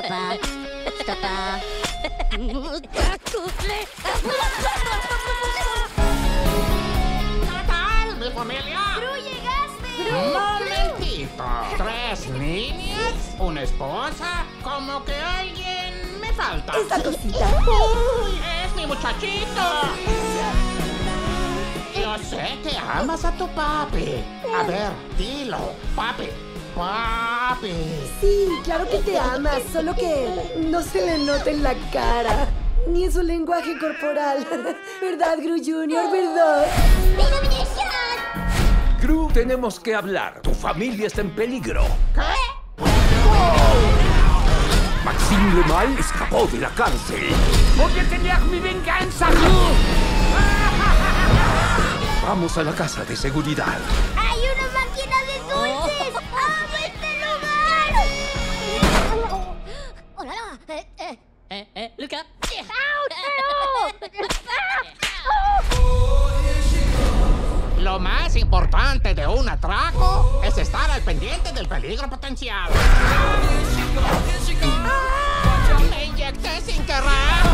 Stoppa. Stoppa. ¿Qué tal, mi familia? ¡Gru, llegaste! Un momentito. 3 niñas, una esposa, como que alguien me falta. Esta cosita. ¡Uy, es mi muchachito! Yo sé que amas a tu papi. A ver, dilo, papi. Papi. Sí, claro que te amas, solo que no se le nota en la cara. Ni en su lenguaje corporal. ¿Verdad, Gru Junior? ¿Verdad? Gru, tenemos que hablar. Tu familia está en peligro. ¿Qué? Maxime Le Mal escapó de la cárcel. ¡Voy a tener mi venganza, Gru! Vamos a la casa de seguridad. ¡Hay una máquina de dulces! ¡Amo este lugar! Hola, Luca. Lo más importante de un atraco es estar al pendiente del peligro potencial. ¡Ah! ¡Me inyecté sin querer!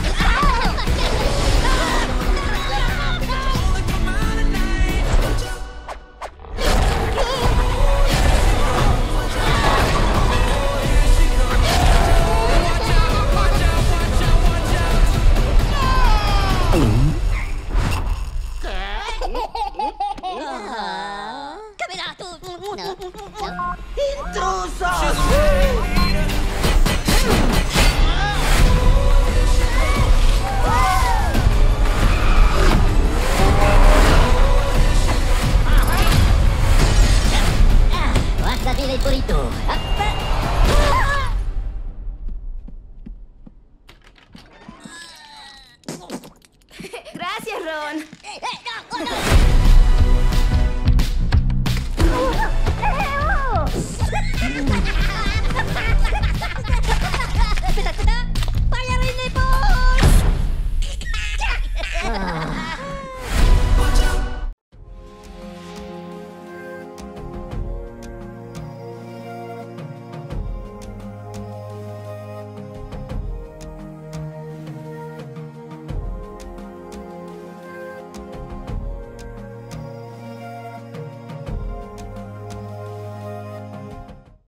Cameratu. Guardate del burrito.